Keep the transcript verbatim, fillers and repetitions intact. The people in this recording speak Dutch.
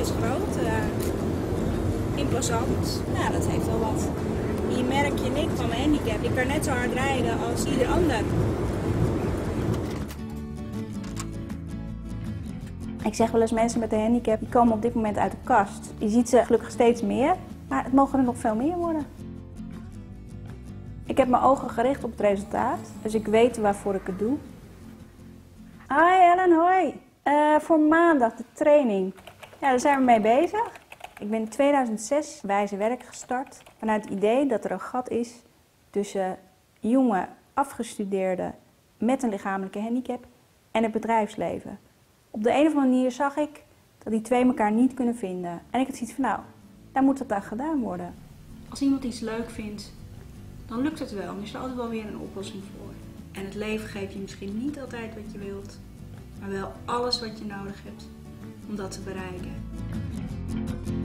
is groot, uh, imposant. Nou, dat heeft wel wat. Hier merk je niks van mijn handicap. Ik kan net zo hard rijden als ieder ander. Ik zeg wel eens, mensen met een handicap die komen op dit moment uit de kast. Je ziet ze gelukkig steeds meer, maar het mogen er nog veel meer worden. Ik heb mijn ogen gericht op het resultaat, dus ik weet waarvoor ik het doe. Hi Ellen, hoi. Uh, voor maandag de training. Ja, daar zijn we mee bezig. Ik ben in tweeduizend zes wijze werk gestart vanuit het idee dat er een gat is tussen jonge afgestudeerden met een lichamelijke handicap en het bedrijfsleven. Op de een of andere manier zag ik dat die twee elkaar niet kunnen vinden. En ik had zoiets van, nou, daar moet het aan gedaan worden. Als iemand iets leuk vindt, dan lukt het wel. Dan is er altijd wel weer een oplossing voor. En het leven geeft je misschien niet altijd wat je wilt, maar wel alles wat je nodig hebt om dat te bereiken.